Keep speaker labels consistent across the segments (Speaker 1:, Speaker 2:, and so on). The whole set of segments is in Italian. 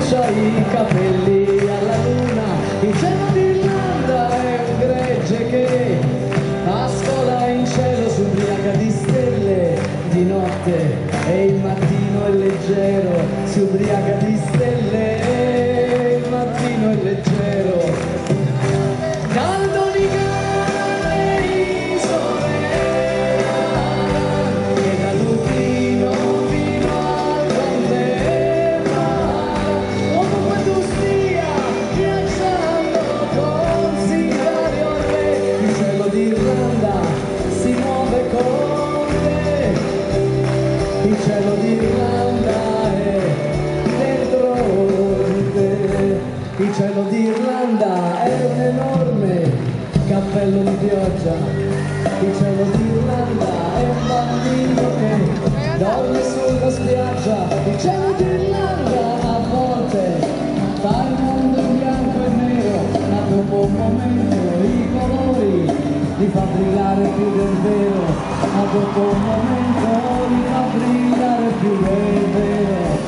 Speaker 1: i capelli alla luna, il cielo d'Irlanda è un gregge che a scuola in cielo si ubriaca di stelle di notte e il mattino è leggero, si ubriaca di stelle e il mattino è leggero. Dal Donicana alle isole e da Dublino fino al Conterra, ovunque tu stia viaggiando con sicario al re, il cielo d'Irlanda si muove con te, il cielo d'Irlanda è dentro di te, il cielo d'Irlanda è un enorme cappello di pioggia, il cielo d'Irlanda è un bambino che dorme sulla spiaggia, il cielo d'Irlanda a volte fa il mondo in bianco e nero, ma dopo un momento i colori li fa brillare più del vero, ma dopo un momento li fa brillare più del vero.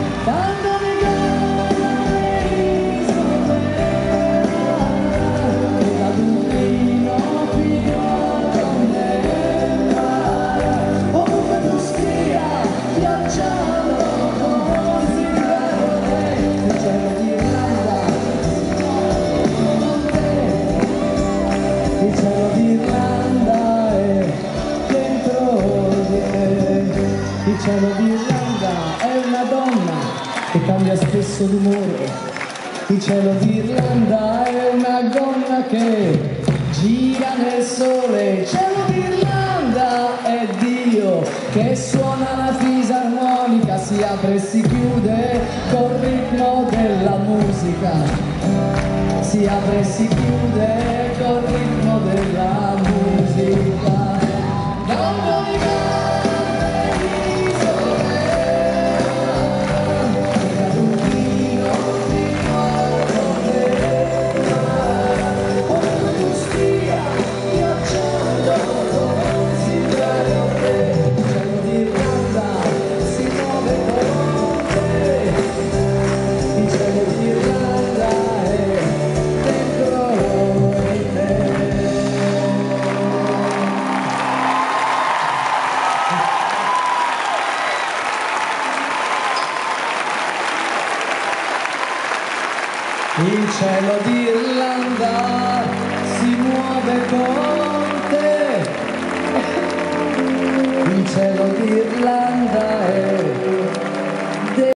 Speaker 1: Il cielo d'Irlanda è dentro di te, il cielo d'Irlanda è una donna che cambia spesso l'umore, il cielo d'Irlanda è una gonna che gira nel sole, il cielo d'Irlanda è Dio che suona la fisarmonica, si apre e si chiude col ritmo della musica. Si apre e si chiude col ritmo della musica. Dal Donicana alle isole, da Dublino fino al Conterra, ovunque tu stia viaggiando con sicario al re, il cielo d'Irlanda si muove con te, il cielo d'Irlanda è il cielo d'Irlanda si muove con te, il cielo d'Irlanda